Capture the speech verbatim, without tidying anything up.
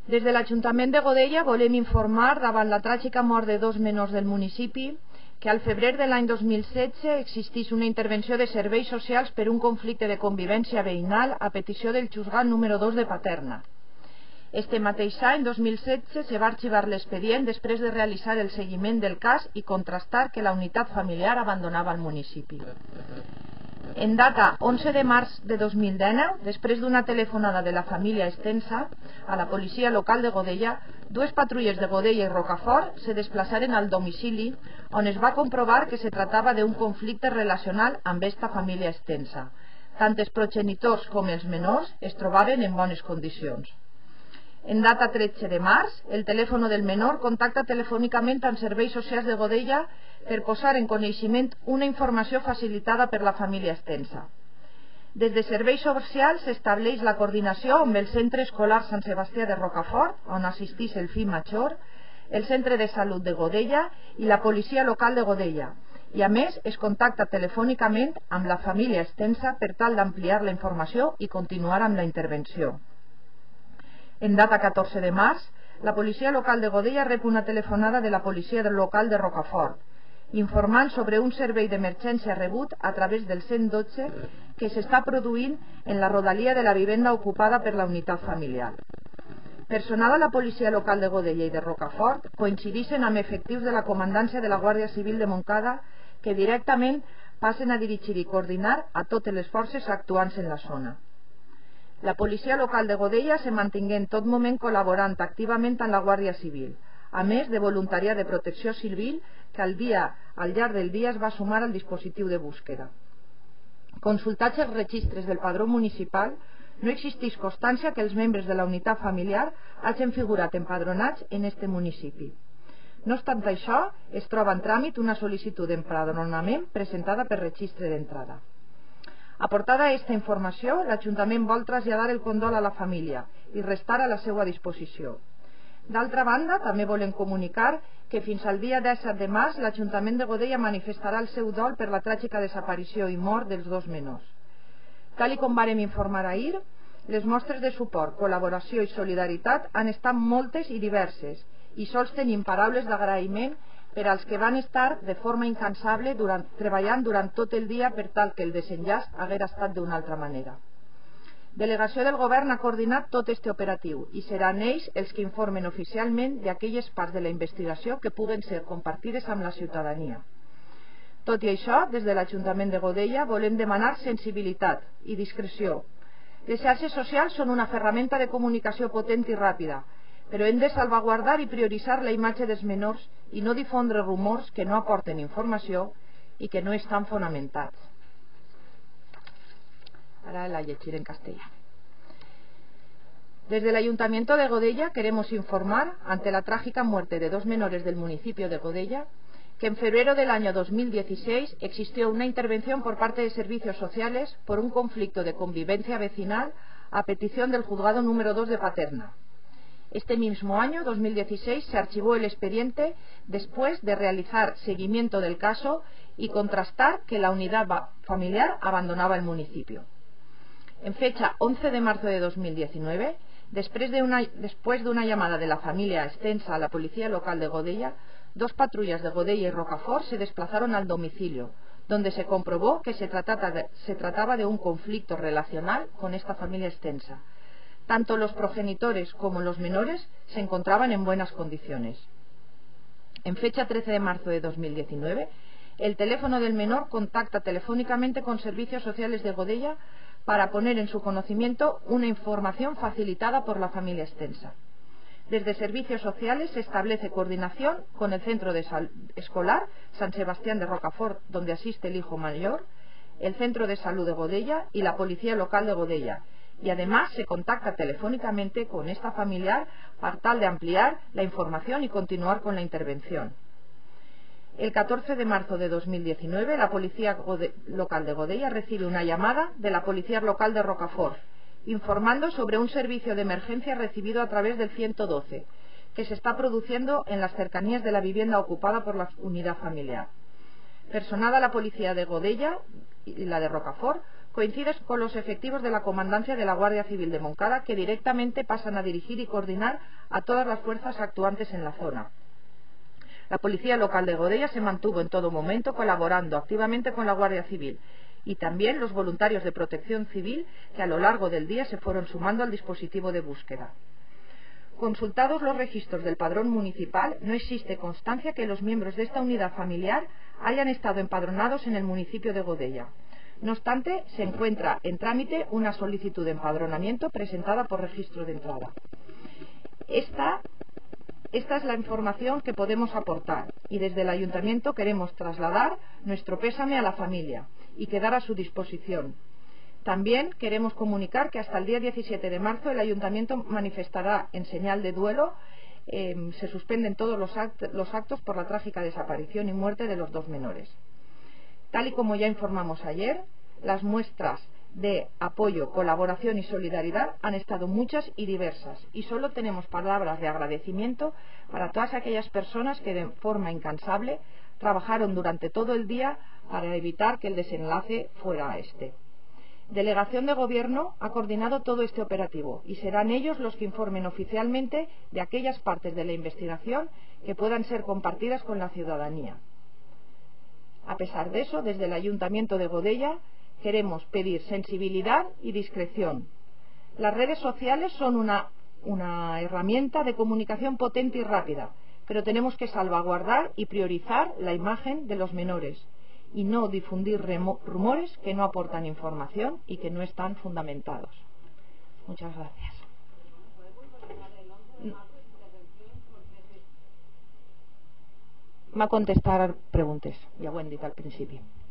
Des de l'Ajuntament de Godella volem informar, davant la tràgica mort de dos menors del municipi, que al febrer de l'any dos mil setze existís una intervenció de serveis socials per un conflicte de convivència veïnal a petició del juzgat número dos de Paterna. Este mateix any, dos mil setze, se va arxivar l'expedient després de realitzar el seguiment del cas i contrastar que la unitat familiar abandonava el municipi. En data onze de març de dos mil dinou, després d'una telefonada de la família extensa a la policia local de Godella, dues patrulles de Godella i Rocafort se desplaçaren al domicili on es va comprovar que se tratava d'un conflicte relacional amb esta família extensa. Tant els progenitors com els menors es trobaven en bones condicions. En data tretze de març, el telèfon del menor contacta telefònicament amb serveis socials de Godella per posar en coneixement una informació facilitada per la família extensa. Des de serveis socials s'estableix la coordinació amb el Centre Escolar Sant Sebastià de Rocafort, on assistís el fill major, el Centre de Salut de Godella i la Policia Local de Godella, i a més es contacta telefònicament amb la família extensa per tal d'ampliar la informació i continuar amb la intervenció. En data catorze de març, la policia local de Godella rep una telefonada de la policia local de Rocafort, informant sobre un servei d'emergència rebut a través del cent dotze que s'està produint en la rodalia de la vivenda ocupada per la unitat familiar. Personal a la policia local de Godella i de Rocafort coincideixen amb efectius de la comandància de la Guàrdia Civil de Montcada que directament passen a dirigir i coordinar a totes les forces actuants en la zona. La policia local de Godella se mantingué en tot moment col·laborant activament amb la Guàrdia Civil, a més de voluntariat de protecció civil que al, dia, al llarg del dia es va sumar al dispositiu de búsqueda. Consultats els registres del padró municipal, no existeix constància que els membres de la unitat familiar hagin figurat empadronats en este municipi. No obstant això, es troba en tràmit una sol·licitud d'empadronament presentada per registre d'entrada. Aportada aquesta informació, l'Ajuntament vol traslladar el condol a la família i restar a la seva disposició. D'altra banda, també volem comunicar que fins al dia disset de març l'Ajuntament de Godella manifestarà el seu dol per la tràgica desaparició i mort dels dos menors. Tal i com vàrem informar ahir, les mostres de suport, col·laboració i solidaritat han estat moltes i diverses i sols tenim paraules d'agraïment per als que van estar de forma incansable durant, treballant durant tot el dia per tal que el desenllaç haguera estat d'una altra manera. Delegació del Govern ha coordinat tot este operatiu i seran ells els que informen oficialment d'aquelles parts de la investigació que puguen ser compartides amb la ciutadania. Tot i això, des de l'Ajuntament de Godella volem demanar sensibilitat i discreció. Les xarxes socials són una ferramenta de comunicació potent i ràpida, però hem de salvaguardar i prioritzar la imatge dels menors i no difondre rumors que no aporten informació i que no estan fonamentats. Ahora la llegiré en castellà. Desde el Ayuntamiento de Godella queremos informar, ante la trágica muerte de dos menores del municipio de Godella, que en febrero del año dos mil dieciséis existió una intervención por parte de servicios sociales por un conflicto de convivencia vecinal a petición del juzgado número dos de Paterna. Este mismo año, dos mil dieciséis, se archivó el expediente después de realizar seguimiento del caso y contrastar que la unidad familiar abandonaba el municipio. En fecha once de marzo de dos mil diecinueve, después de, una, después de una llamada de la familia extensa a la policía local de Godella, dos patrullas de Godella y Rocafort se desplazaron al domicilio, donde se comprobó que se trataba de, se trataba de un conflicto relacional con esta familia extensa. Tanto los progenitores como los menores se encontraban en buenas condiciones. En fecha trece de marzo de dos mil diecinueve, el teléfono del menor contacta telefónicamente con servicios sociales de Godella para poner en su conocimiento una información facilitada por la familia extensa. Desde servicios sociales se establece coordinación con el Centro de Sal- Escolar San Sebastián de Rocafort, donde asiste el hijo mayor, el Centro de Salud de Godella y la Policía Local de Godella, y además se contacta telefónicamente con esta familiar para tal de ampliar la información y continuar con la intervención. El catorce de marzo de dos mil diecinueve, la Policía Local de Godella recibe una llamada de la Policía Local de Rocafort, informando sobre un servicio de emergencia recibido a través del ciento doce, que se está produciendo en las cercanías de la vivienda ocupada por la unidad familiar. Personada la Policía de Godella y la de Rocafort, coincide con los efectivos de la Comandancia de la Guardia Civil de Moncada, que directamente pasan a dirigir y coordinar a todas las fuerzas actuantes en la zona. La Policía Local de Godella se mantuvo en todo momento colaborando activamente con la Guardia Civil y también los voluntarios de Protección Civil, que a lo largo del día se fueron sumando al dispositivo de búsqueda. Consultados los registros del padrón municipal, no existe constancia que los miembros de esta unidad familiar hayan estado empadronados en el municipio de Godella. No obstante, se encuentra en trámite una solicitud de empadronamiento presentada por Registro de Entrada. Esta, esta es la información que podemos aportar y desde el Ayuntamiento queremos trasladar nuestro pésame a la familia y quedar a su disposición. También queremos comunicar que hasta el día diecisiete de marzo el Ayuntamiento manifestará en señal de duelo, eh, se suspenden todos los, act los actos por la trágica desaparición y muerte de los dos menores. Tal y como ya informamos ayer, las muestras de apoyo, colaboración y solidaridad han estado muchas y diversas, y solo tenemos palabras de agradecimiento para todas aquellas personas que de forma incansable trabajaron durante todo el día para evitar que el desenlace fuera este. Delegación de Gobierno ha coordinado todo este operativo y serán ellos los que informen oficialmente de aquellas partes de la investigación que puedan ser compartidas con la ciudadanía. A pesar de eso, desde el Ayuntamiento de Godella queremos pedir sensibilidad y discreción. Las redes sociales son una, una herramienta de comunicación potente y rápida, pero tenemos que salvaguardar y priorizar la imagen de los menores y no difundir rumores que no aportan información y que no están fundamentados. Muchas gracias. Va a contestar preguntes, ja ho hem dit al principi.